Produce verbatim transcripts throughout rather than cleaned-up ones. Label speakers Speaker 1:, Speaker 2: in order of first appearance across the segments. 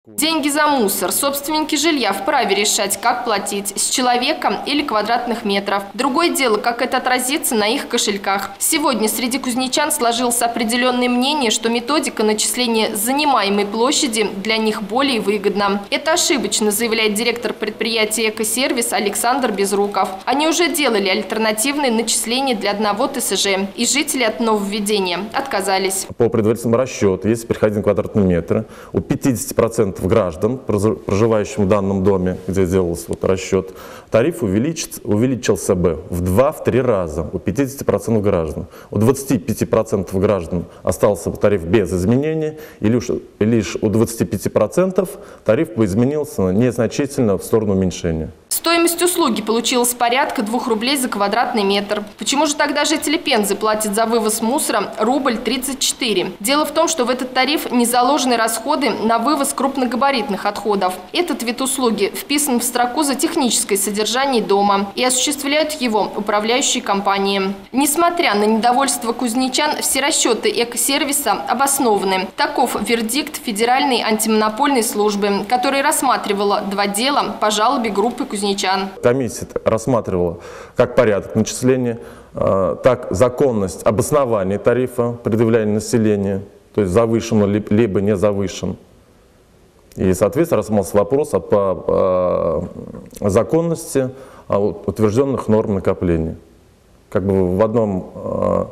Speaker 1: Деньги за мусор. Собственники жилья вправе решать, как платить – с человека или квадратных метров. Другое дело, как это отразится на их кошельках. Сегодня среди кузнечан сложилось определенное мнение, что методика начисления занимаемой площади для них более выгодна. Это ошибочно, заявляет директор предприятия «Экосервис» Александр Безруков. Они уже делали альтернативные начисления для одного ТСЖ, и жители от нововведения отказались.
Speaker 2: По предварительному расчету, если переходить на квадратные метры, у пятидесяти процентов граждан, проживающих в данном доме, где делался вот расчет, тариф увеличится, увеличился бы в два-три раза у пятидесяти процентов граждан. У двадцати пяти процентов граждан остался бы тариф без изменений, и лишь, и лишь у двадцати пяти процентов тариф бы изменился незначительно в сторону уменьшения.
Speaker 1: Стоимость услуги получилась порядка двух рублей за квадратный метр. Почему же тогда жители Пензы платят за вывоз мусора рубль тридцать четыре? Дело в том, что в этот тариф не заложены расходы на вывоз крупногабаритных отходов. Этот вид услуги вписан в строку за техническое содержание дома и осуществляют его управляющие компании. Несмотря на недовольство кузнечан, все расчеты экосервиса обоснованы. Таков вердикт Федеральной антимонопольной службы, которая рассматривала два дела по жалобе группы кузнечан.
Speaker 2: Комиссия рассматривала как порядок начисления, так законность обоснования тарифа, предъявляемого населению, то есть завышен либо не завышен. И, соответственно, рассматривался вопрос по законности утвержденных норм накопления. Как бы в одном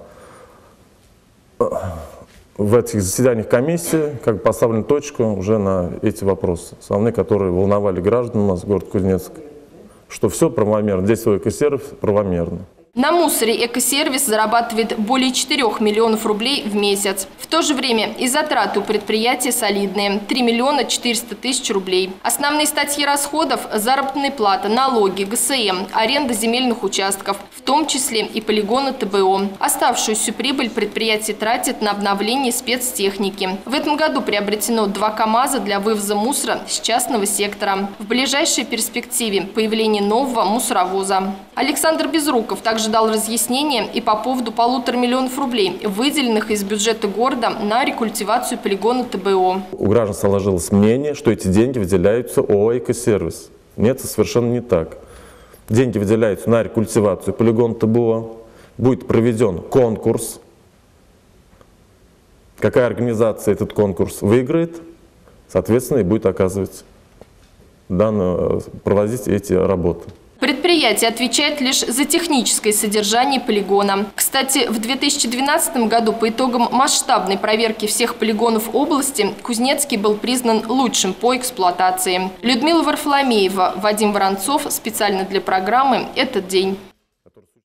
Speaker 2: в этих заседаниях комиссии как бы поставлена точка уже на эти вопросы, основные, которые волновали граждан у нас, город Кузнецк, что все правомерно, здесь свой экосервис правомерно.
Speaker 1: На мусоре экосервис зарабатывает более четырёх миллионов рублей в месяц. В то же время и затраты у предприятия солидные – три миллиона четыреста тысяч рублей. Основные статьи расходов – заработная плата, налоги, ГСМ, аренда земельных участков, в том числе и полигона ТБО. Оставшуюся прибыль предприятие тратит на обновление спецтехники. В этом году приобретено два КАМАЗа для вывоза мусора с частного сектора. В ближайшей перспективе появление нового мусоровоза. Александр Безруков также дал разъяснение и по поводу полутора миллионов рублей, выделенных из бюджета города на рекультивацию полигона ТБО.
Speaker 2: У граждан сложилось мнение, что эти деньги выделяются ООО «Экосервис». Нет, это совершенно не так. Деньги выделяются на рекультивацию полигона ТБО. Будет проведен конкурс. Какая организация этот конкурс выиграет, соответственно, и будет оказывать данную, проводить эти работы.
Speaker 1: Предприятие отвечает лишь за техническое содержание полигона. Кстати, в две тысячи двенадцатом году по итогам масштабной проверки всех полигонов области Кузнецкий был признан лучшим по эксплуатации. Людмила Варфоломеева, Вадим Воронцов. Специально для программы «Этот день».